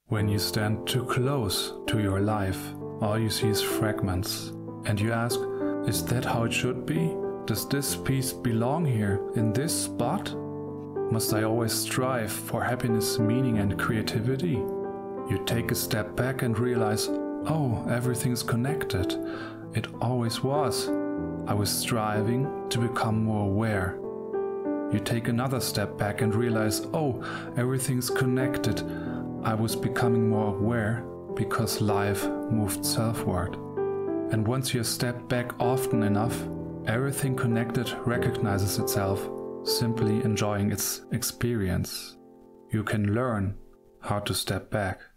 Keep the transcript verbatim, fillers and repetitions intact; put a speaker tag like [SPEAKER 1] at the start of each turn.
[SPEAKER 1] When you stand too close to your life, all you see is fragments. And you ask, is that how it should be? Does this piece belong here, in this spot? Must I always strive for happiness, meaning and creativity? You take a step back and realize, oh, everything's connected. It always was. I was striving to become more aware. You take another step back and realize, oh, everything's connected. I was becoming more aware because life moved selfward. And once you step back often enough, everything connected recognizes itself, simply enjoying its experience. You can learn how to step back.